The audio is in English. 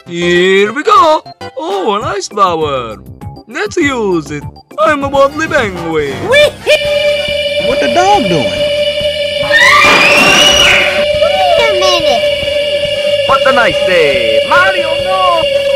Here we go! Oh, a nice power! Let's use it! I'm a boldly penguin! What the dog doing? Wait a minute! What a nice day! Mario, no!